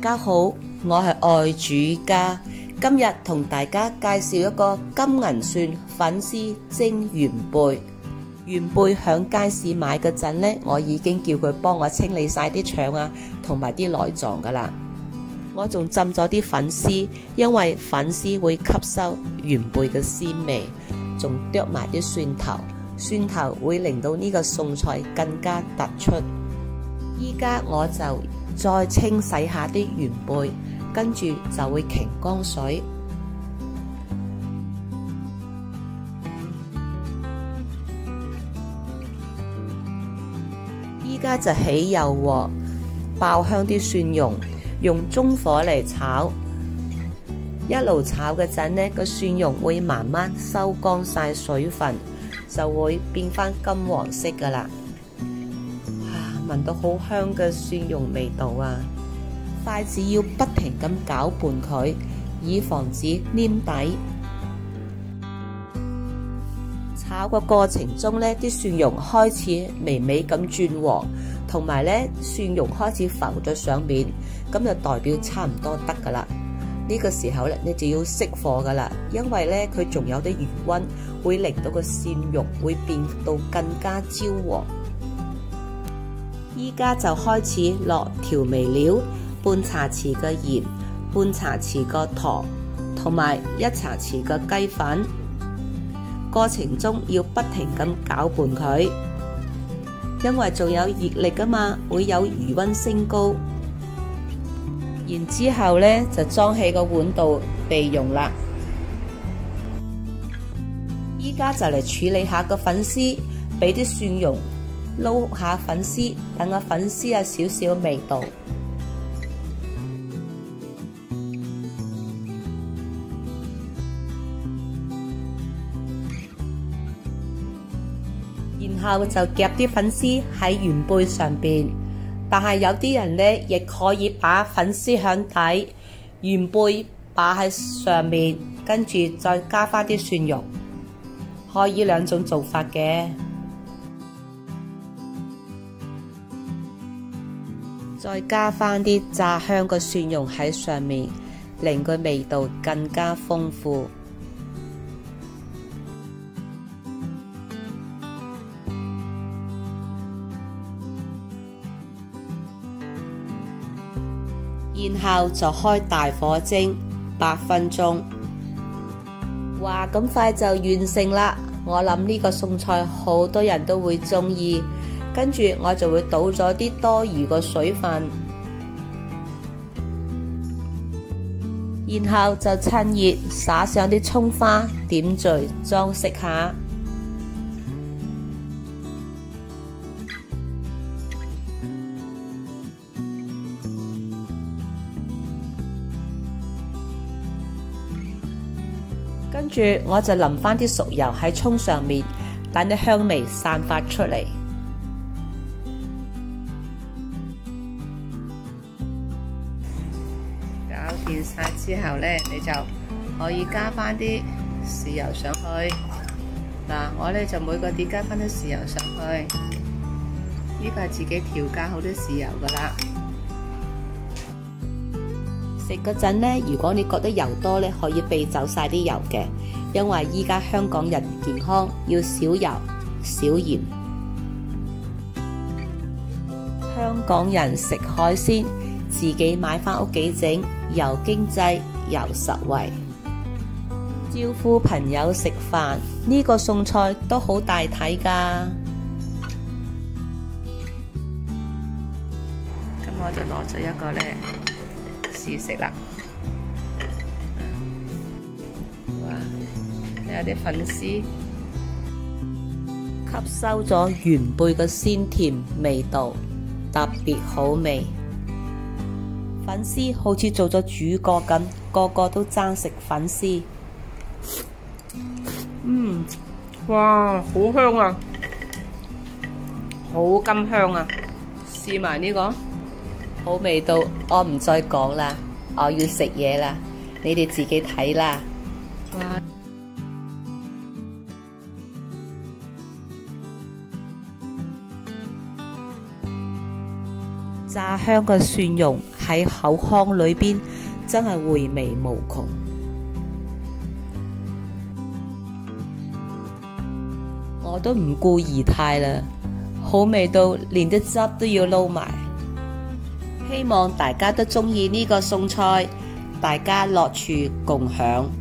家好，我係愛煮家，今日同大家介紹一個金銀蒜粉絲蒸元貝。元貝響街市買嗰陣呢，我已經叫佢幫我清理晒啲腸啊，同埋啲內臟噶啦。我仲浸咗啲粉絲，因為粉絲會吸收元貝嘅鮮味，仲剁埋啲蒜頭，蒜頭會令到呢個餸菜更加突出。依家我就再清洗下啲元貝，跟住就會擎乾水。依家就起油鑊，爆香啲蒜蓉，用中火嚟炒。一路炒嗰陣呢，個蒜蓉會慢慢收乾晒水分，就會變翻金黃色噶啦。聞到好香嘅蒜蓉味道啊！筷子要不停咁攪拌佢，以防止黏底。炒嘅過程中呢，啲蒜蓉開始微微咁轉黃，同埋呢蒜蓉開始浮咗上面，咁就代表差唔多得噶啦。呢個時候呢，你就要熄火噶啦，因為呢佢仲有啲餘溫，會令到個蒜蓉會變到更加焦黃。依家就開始落調味料，半茶匙嘅鹽，半茶匙嘅糖，同埋1茶匙嘅雞粉。過程中要不停咁攪拌佢，因為仲有熱力㗎嘛，會有餘溫升高。然之後呢，就裝喺個碗度備用啦。依家就嚟處理下個粉絲，俾啲蒜蓉撈下粉絲，等個粉絲有少少味道。然後就夾啲粉絲喺元貝上邊，但係有啲人呢，亦可以把粉絲響底，元貝擺喺上面，跟住再加翻啲蒜蓉，可以兩種做法嘅。再加翻啲炸香嘅蒜蓉喺上面，令佢味道更加豐富。然後就開大火蒸8分鐘。哇，咁快就完成啦！我諗呢個餸菜好多人都會鍾意。跟住我就會倒咗啲多餘嘅水分，然後就趁熱灑上啲蔥花，點綴裝飾下。跟住我就淋翻啲熟油喺蔥上面，等啲香味散發出嚟。搞掂晒之後呢，你就可以加翻啲豉油上去。嗱，我呢就每個碟加翻啲豉油上去。呢個係自己調校好啲豉油噶啦。食嗰陣呢，如果你覺得油多呢，可以避走晒啲油嘅，因為依家香港人健康要少油少鹽。香港人食海鮮，自己買返屋企整，又經濟又實惠。招呼朋友食飯，呢個餸菜都好大體㗎。咁我就攞咗一個呢試食啦。哇！有啲粉絲吸收咗元貝嘅鮮甜味道，特別好味。粉絲好似做咗主角咁，個個都爭食粉絲。哇，好香啊，好甘香啊！試埋呢個，好味道，我唔再講啦，我要食嘢啦，你哋自己睇啦。哇！炸香嘅蒜蓉喺口腔裏邊，真係回味無窮。我都唔顧儀態啦，好味到連啲汁都要撈埋。希望大家都鍾意呢個餸菜，大家樂處共享。